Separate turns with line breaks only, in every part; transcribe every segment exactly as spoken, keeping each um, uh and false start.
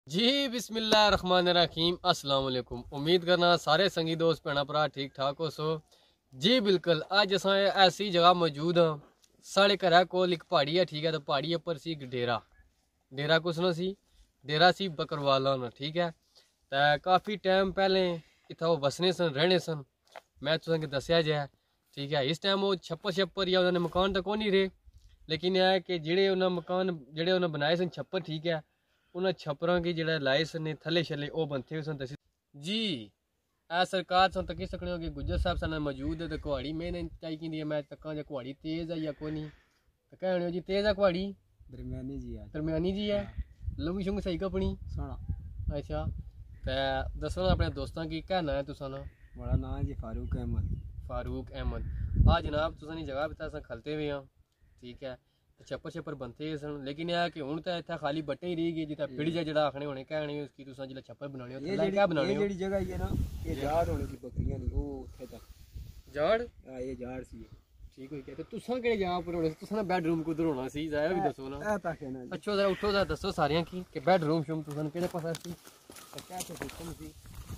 जी बिस्मिल्लाहिर्रहमानिर्रहीम अस्सलाम वालेकुम। उम्मीद करना सारे संगी दोस्त भैन भरा ठीक ठाक हो सो। जी बिल्कुल, अज अस ऐसी जगह मौजूद हाँ, साढ़े घर कोल एक पहाड़ी है, ठीक है। तो पहाड़ी उपर सी एक डेरा, डेरा कुसना सी, डेरा सी बकरवाला ना, ठीक है। तो काफ़ी टाइम पहले इतना वो बसने सन, रहने सन। मैं तुसें दसिया जाए, ठीक है। इस टाइम वो छप्पर छप्पर या उन्होंने मकान तो कौन ही रहे, लेकिन यह है कि जेड़े उन्हें मकान जेड़े उन्हें बनाए सन छप्पर, ठीक है। उन्हें छप्परों की जड़ा लाए सन थले छले वो बनते हुए सन दसी जी। आ सरकार सन तकी सकने हो कि गुज्जर साहब सन मौजूद है। तो कुहाड़ी मैंने चाही की मैं तक्का जो कुहाड़ी तेज है या कोई नहीं, तो कहने जी तेज है कुहाड़ी
दरम्यानी जी है,
दरम्यानी जी है। लंबी शुंग सही कपनी
सोना।
अच्छा, तो दसो ना अपने दोस्तों की कहना है तुसा ना।
बड़ा नाम है जी फारूक अहमद।
फारूक अहमद। हाँ जनाब, तुसा जगह पर खलते हुए हाँ, ठीक है। छप्पर छप्पर बनते सन, लेकिन यह कि हुण तो इत्थे खाली बट्टे ही रही गई जिता पिड़ी जड़ा आखने होने कहने उसकी तुसा जिला छप्पर बनाने हो थल्ले क्या बनाने हो।
ये जगह है ना, ये जाड़ होने की बकरियां नहीं वो उठे था
जाड़।
हां ये जाड़ सी
ठीक हो गया। तो तुसा केड़े जगह पर होने, तुसा ना बेडरूम कुदर होना सी, जाया भी दसो ना।
ए ताके ना
अच्छा जरा उठो जरा दसो सारियां की कि बेडरूम शुम तुसा केड़े पासे सी, क्या तो सिस्टम सी।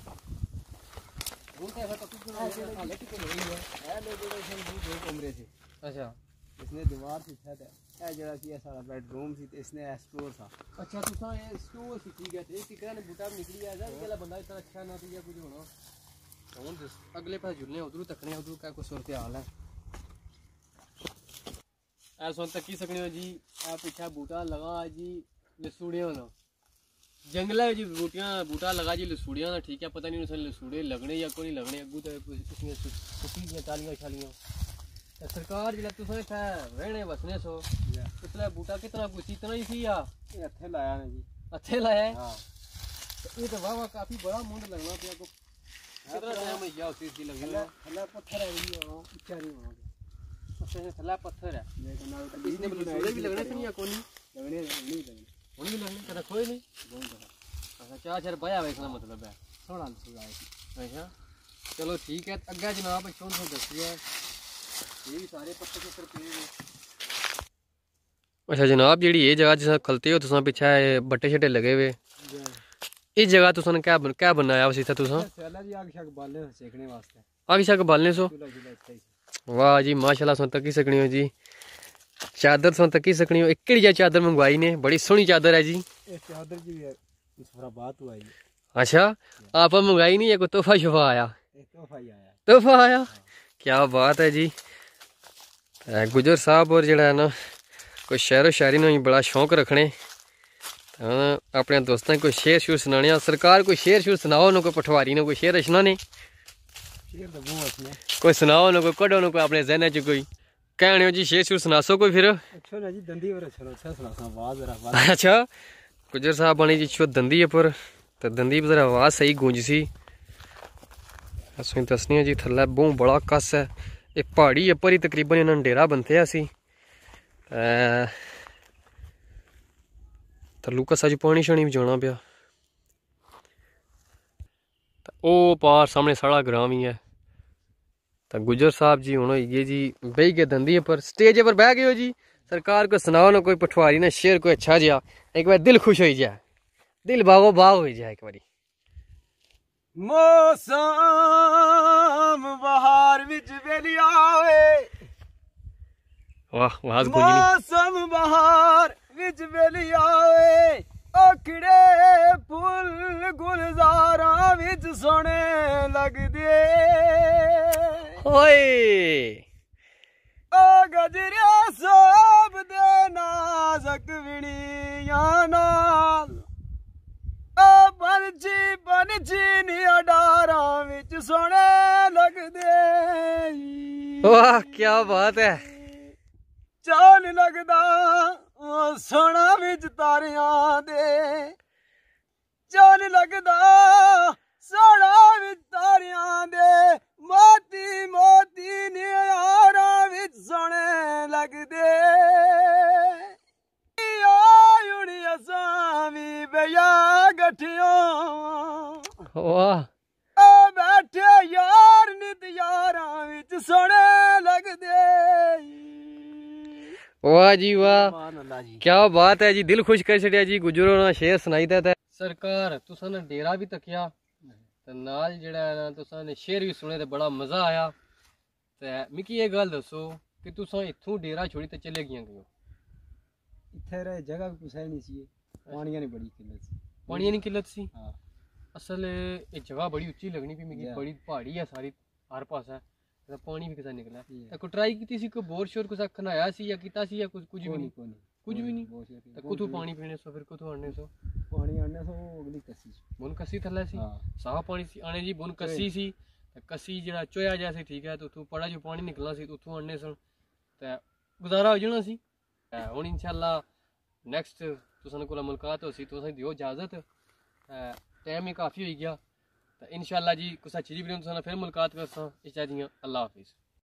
रूम ऐसा तो कुछ नहीं है, लेकिन को नहीं है ए लोग जो दो कमरे थे। अच्छा,
इसने दीवार से छत है ए जरा सी सारा बेडरूम सी, इसने स्टोर था।
अच्छा तुसा ये स्टोर सी, ठीक है। एक किकरा ने बूटा निकली है जान केला बंदा इतना अच्छा ना तो या कुछ होना कौन दस अगले पास जुलने उधर तकने उधर का कोई सूरत हाल है ऐसा तक की सकने हो जी। आ पीछा बूटा लगा जी लसूड़ियां ना, जंगल है जी बूटियां बूटा लगा जी लसूड़ियां ना, ठीक है। पता नहीं उसे लसूड़े लगने या कोई नहीं लगने, अगू तो इसमें सुखी चालियां छालियां। सरकार जिला तुसा इत्थे रहने बसने सो, इसलिए बूटा कितना कुछ इतना ही सी या
ये हथे लाया ना जी,
हथे लाया है।
हां
तो ये तो वाह वाह काफी बड़ा मुंड लगना पिया को कितना टाइम में या उसी की लगी है।
थल्ला पत्थर है जी, और ऊंचा नहीं होना
उससे थल्ला पत्थर है,
लेकिन ना
इसने लसूड़े भी लगने से नहीं या कोनी
लगने नहीं लगने
उन भी लगने कदा कोई नहीं बहुत बड़ा। अच्छा चार चार बया इसका मतलब है
सोना लसूड़ा है।
अच्छा चलो ठीक है। अग्गे जनाब छोड़ से दसिए ये भी सारे पत्ते के ऊपर पे हुए। अच्छा जनाब जी ये जगह जिस खलते हो तुसा पीछे बट्टे शट्टे लगे हुए, इस जगह तुसा क्या क्या बनाया उस इत्थे तुसा
जी आग शक बालने सेकने वास्ते
आग शक बालने सो। वाह जी माशाल्लाह सुन तक सकनी हो जी। चादर सुन तक सकनी हो, एक जा चादर मंगवाई ने, बड़ी सोहनी चादर है जी।
इस चादर की भी इस पर बात हुआ है।
अच्छा आप मंगाई नहीं है, कोई तोहफा शोफा आया?
तोहफा ही आया,
तोहफा आया। क्या बात है जी। गुजर साहब और जड़ा है ना कोई शहरो शायरी ने बड़ा शौक रखने, अपने दोस्तों कोई शेर शूर सुनाने। सरकार कोई शेर शूर सुनाओ ना, कोई पठवारी ने कोई शेर रचना ने कोई सुनाओ ना, कोई कढ़ो ना कोई अपने जहन च कोई कहने जी शेर शूर सुनासो कोई फिर।
अच्छा ना जी दंदी और अच्छा अच्छा सुनासा आवाज जरा।
अच्छा गुजर साहब बनी जी छो दंदी पर, तो दंदी पर जरा आवाज सही गूंज सी। असों दसनी जी थल्ले बहुत बड़ा कस है, ये पहाड़ी उपर ही तकरीबन इन्होंने डेरा बनते असी। तलू कसा च पानी शानी भी जाना पिया। ओ पार सामने साढ़ा ग्राम ही है। तो गुजर साहब जी हूँ ये जी बह गए दंदी पर, स्टेज पर बह गए हो जी। सरकार को सुनाओ ना कोई पठवारी ना शेर कोई अच्छा जहा, एक बार दिल खुश हो जाए, दिल बागो बाग हो जाए एक बारी।
मौसम बहार विच वेली आवे,
वाह वाह
मौसम बहार विच वेली आवे, अखड़े फुल गुलजारा विच सोने लगदे।
ओए
ओ गजरिया सोब दे नाज़क विणियां नाल, ओ पंछी पंछी निया डारां विच सोने लगदे।
वाह क्या बात है।
चाल लगदा सोना विच तारियां दे, चाल लगदा सोना विच तारियां दे, मोती मोती नियारां विच सोने लगदे। हुण असां वी बेया गठियों,
वाह
ओ बैठे यार नित यारां विच सोने लगदे।
वाह जी वाह क्या बात है जी, दिल खुश कर छड़िया जी। गुजरो ना शेर सुनाई था। सरकार तुसां ने डेरा भी तकिया ते नाल जेड़ा है ना तुसां ने शेर भी सुने ते बड़ा मजा आया। ते मिकी ये गल दसो कि तुसां इत्थों डेरा छोड़ी ते चले कियां गए हो?
इत्थे रह जगह भी कुछ है नहीं सी, पानी की बड़ी किल्लत सी।
पानी की किल्लत सी?
हाँ।
असल ये जगह बड़ी उच्ची लगनी पी मिगी, बड़ी पहाड़ी है सारी हर पासा ते पानी भी किसा निकला ते को ट्राई कीती सी, कोई बोर शोर कुछ खनाया सी या कीता सी या कुछ कुछ भी नहीं? कुछ भी नहीं। ते कुथों पानी पीने सो, फिर कुथों आने सो?
पानी आने सो अगली कसी
बुन कसी थल्ले सी? साफ पानी सी आने जी, बुन कसी सी ते कसी जेड़ा चोया जैसे ठीक है, तो उथों पड़ा जो पानी निकलना सी, उथों आने सन ते गुजारा हो जाना सी। हुन इंशाअल्लाह नेक्स्ट तुसां कोल मुलाकात होसी, तुसां दियो इजाजत, टाइम ही काफ़ी हो गया। तो इंशाअल्लाह जी कुछ अच्छी वीडियो तुसां फिर मुलाकात करसां। इजाज़त, अल्लाह हाफिज़।